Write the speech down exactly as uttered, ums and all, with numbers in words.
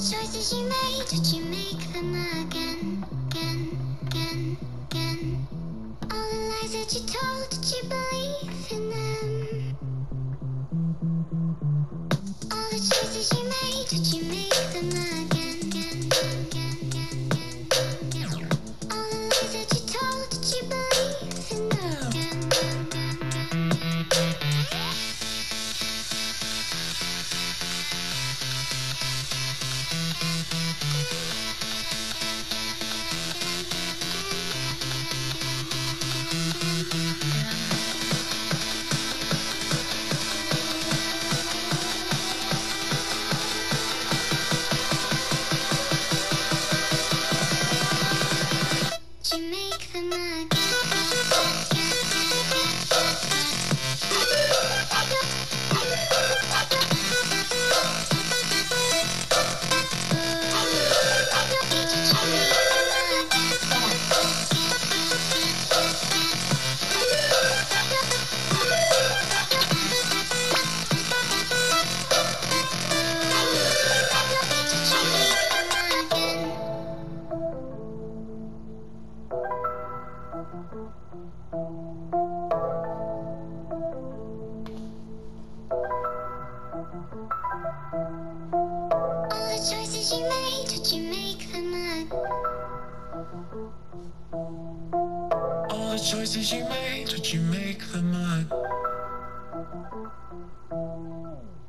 choices you made, did you make them again, again, again, again? All the lies that you told, did you believe in them? All the choices you made, did you make them again, again, again, again, again, again? All the lies that you told, did you believe in them? Again, again, again, again, again. Did you make them again? All the choices you made, did you make them again? All the choices you made, did you make them again?